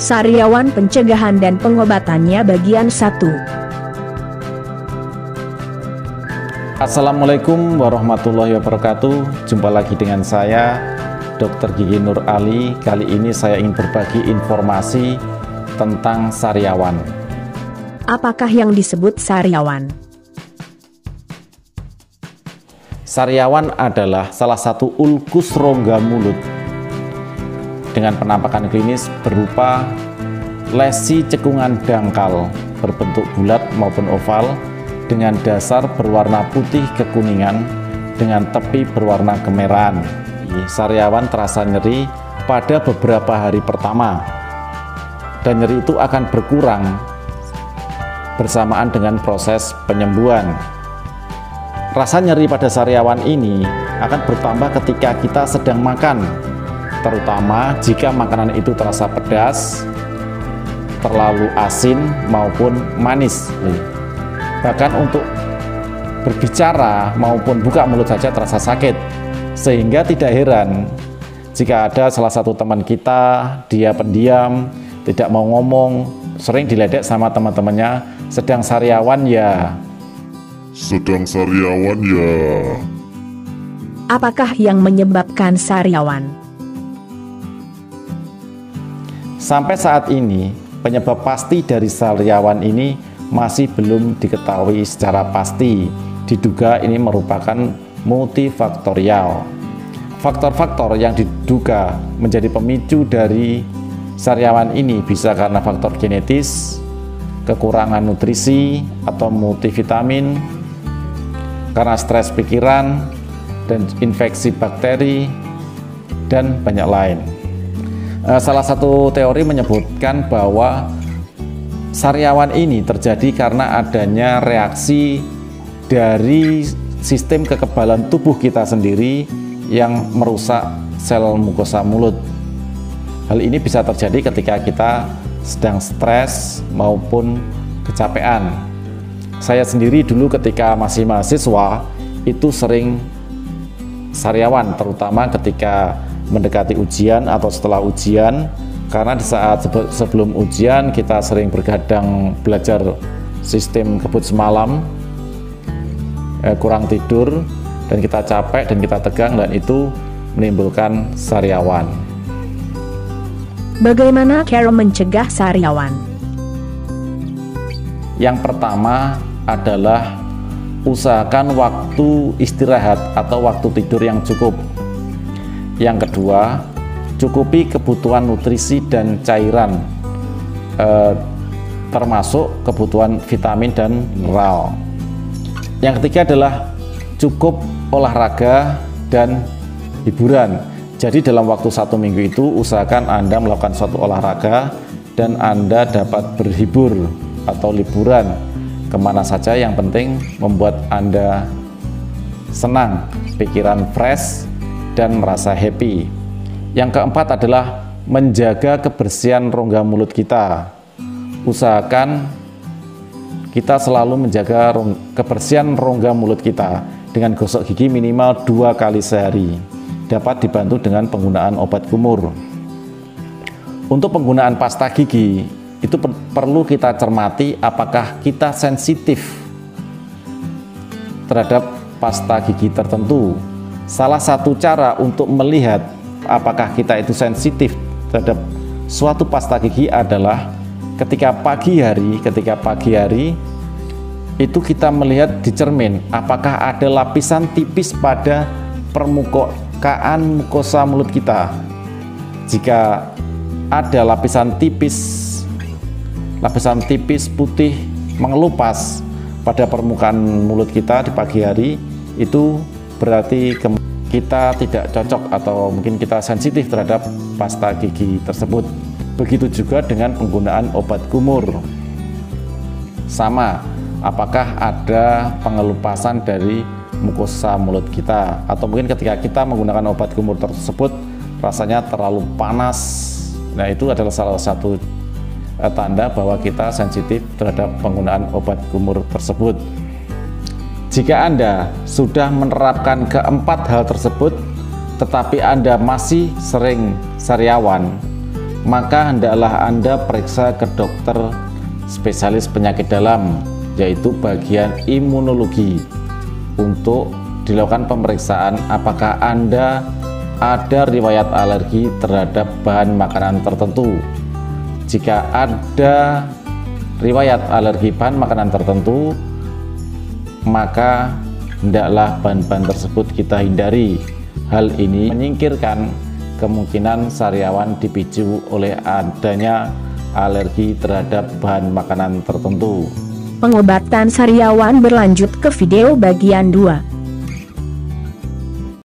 Sariawan pencegahan dan pengobatannya bagian 1. Assalamualaikum warahmatullahi wabarakatuh. Jumpa lagi dengan saya Dr. Gigi Nur Ali. Kali ini saya ingin berbagi informasi tentang sariawan. Apakah yang disebut sariawan? Sariawan adalah salah satu ulkus rongga mulut dengan penampakan klinis berupa lesi cekungan dangkal berbentuk bulat maupun oval dengan dasar berwarna putih kekuningan dengan tepi berwarna kemerahan. Sariawan terasa nyeri pada beberapa hari pertama dan nyeri itu akan berkurang bersamaan dengan proses penyembuhan. Rasa nyeri pada sariawan ini akan bertambah ketika kita sedang makan, terutama jika makanan itu terasa pedas, terlalu asin maupun manis. Bahkan untuk berbicara maupun buka mulut saja terasa sakit. Sehingga tidak heran jika ada salah satu teman kita, dia pendiam, tidak mau ngomong, sering diledek sama teman-temannya, sedang sariawan ya. Apakah yang menyebabkan sariawan? Sampai saat ini, penyebab pasti dari sariawan ini masih belum diketahui secara pasti. Diduga ini merupakan multifaktorial. Faktor-faktor yang diduga menjadi pemicu dari sariawan ini bisa karena faktor genetis, kekurangan nutrisi atau multivitamin, karena stres pikiran, dan infeksi bakteri, dan banyak lain. Salah satu teori menyebutkan bahwa sariawan ini terjadi karena adanya reaksi dari sistem kekebalan tubuh kita sendiri yang merusak sel mukosa mulut. Hal ini bisa terjadi ketika kita sedang stres maupun kecapean. Saya sendiri dulu ketika masih mahasiswa itu sering sariawan, terutama ketika mendekati ujian atau setelah ujian, karena di saat sebelum ujian kita sering bergadang belajar sistem kebut semalam, kurang tidur, dan kita capek dan kita tegang, dan itu menimbulkan sariawan. Bagaimana cara mencegah sariawan? Yang pertama adalah usahakan waktu istirahat atau waktu tidur yang cukup. Yang kedua, cukupi kebutuhan nutrisi dan cairan, termasuk kebutuhan vitamin dan mineral. Yang ketiga adalah cukup olahraga dan hiburan. Jadi dalam waktu 1 minggu itu usahakan Anda melakukan suatu olahraga dan Anda dapat berhibur atau liburan kemana saja, yang penting membuat Anda senang, pikiran fresh, dan merasa happy. Yang keempat adalah menjaga kebersihan rongga mulut kita. Usahakan kita selalu menjaga kebersihan rongga mulut kita dengan gosok gigi minimal 2 kali sehari. Dapat dibantu dengan penggunaan obat kumur. Untuk penggunaan pasta gigi itu perlu kita cermati apakah kita sensitif terhadap pasta gigi tertentu. Salah satu cara untuk melihat apakah kita itu sensitif terhadap suatu pasta gigi adalah ketika pagi hari itu kita melihat di cermin apakah ada lapisan tipis pada permukaan mukosa mulut kita. Jika ada lapisan tipis putih mengelupas pada permukaan mulut kita di pagi hari, itu berarti kita tidak cocok atau mungkin kita sensitif terhadap pasta gigi tersebut. Begitu juga dengan penggunaan obat kumur. Sama, apakah ada pengelupasan dari mukosa mulut kita, atau mungkin ketika kita menggunakan obat kumur tersebut rasanya terlalu panas. Nah, itu adalah salah satu tanda bahwa kita sensitif terhadap penggunaan obat kumur tersebut. Jika Anda sudah menerapkan keempat hal tersebut, tetapi Anda masih sering sariawan, maka hendaklah Anda periksa ke dokter spesialis penyakit dalam, yaitu bagian imunologi, untuk dilakukan pemeriksaan apakah Anda ada riwayat alergi terhadap bahan makanan tertentu. Jika ada riwayat alergi bahan makanan tertentu, maka hendaklah bahan-bahan tersebut kita hindari. Hal ini menyingkirkan kemungkinan sariawan dipicu oleh adanya alergi terhadap bahan makanan tertentu. Pengobatan sariawan berlanjut ke video bagian 2.